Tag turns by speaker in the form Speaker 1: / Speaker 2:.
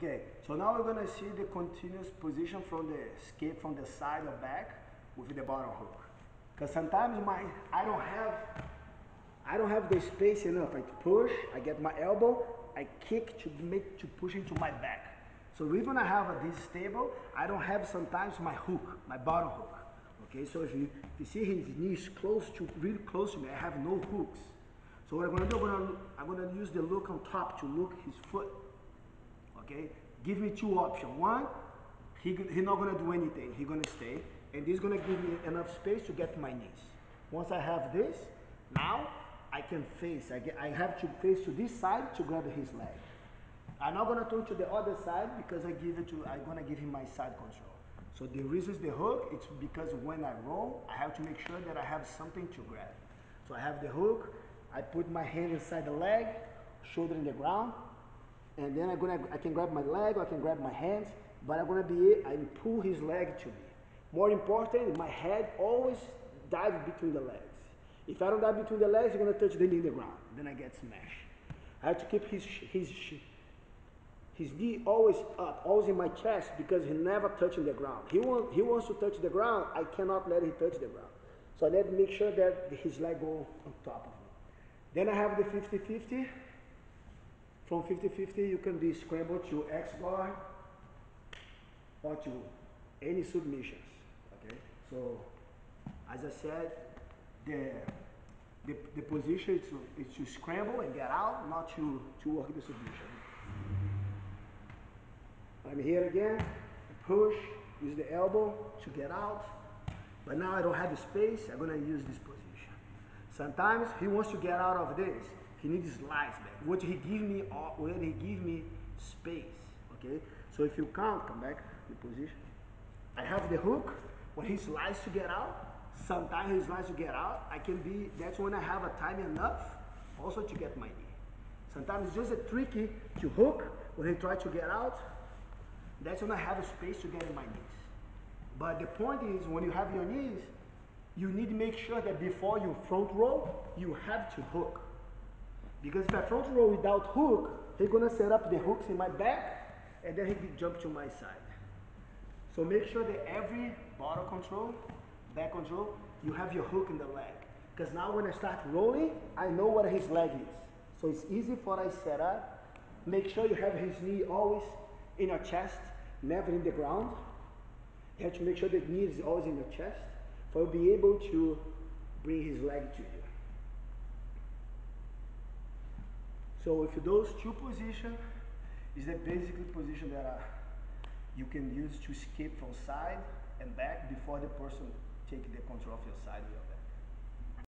Speaker 1: Okay, so now we're gonna see the continuous position from the escape from the side or back with the bottom hook. Because sometimes I don't have the space enough. I push, I get my elbow, I kick to push into my back. So even I have this stable, I don't have sometimes my hook, my bottom hook. Okay, so if you see his knees really close to me, I have no hooks. So what I'm gonna do, I'm gonna use the look on top to look his foot. Okay, give me two options. One, he's not gonna do anything. He's gonna stay, and this is gonna give me enough space to get to my knees. Once I have this, now I can face. I have to face to this side to grab his leg. I'm not gonna turn to the other side because I'm gonna give him my side control. So the reason is the hook, it's because when I roll, I have to make sure that I have something to grab. So I have the hook, I put my hand inside the leg, shoulder in the ground, and then I can grab my leg or I can grab my hands, but I pull his leg to me. More important, my head always dives between the legs. If I don't dive between the legs, you're gonna touch the knee in the ground, then I get smashed. I have to keep his knee always up, always in my chest, because he never touching the ground. He wants to touch the ground, I cannot let him touch the ground. So I need to make sure that his leg go on top of me. Then I have the 50-50. From 50-50, you can be scrambled to X-guard or to any submissions, okay? So, as I said, the position is to scramble and get out, not to work the submission. I'm here again, push, use the elbow to get out, but now I don't have the space, I'm gonna use this position. Sometimes he wants to get out of this, he needs slice back. What he give me space, okay? So if you count, come back to the position. I have the hook, when he slides to get out, sometimes he slides to get out, that's when I have a time enough also to get my knee. Sometimes it's just a tricky to hook, when he tries to get out, that's when I have a space to get in my knees. But the point is, when you have your knees, you need to make sure that before you front roll, you have to hook. Because if I front roll without hook, he's gonna set up the hooks in my back, and then he can jump to my side. So make sure that every bottom control, back control, you have your hook in the leg. Because now when I start rolling, I know what his leg is. So it's easy for I set up. Make sure you have his knee always in your chest, never in the ground. You have to make sure the knee is always in your chest for you to be able to bring his leg to you. So if those two positions is the basic position that you can use to escape from side and back before the person take the control of your side or your back.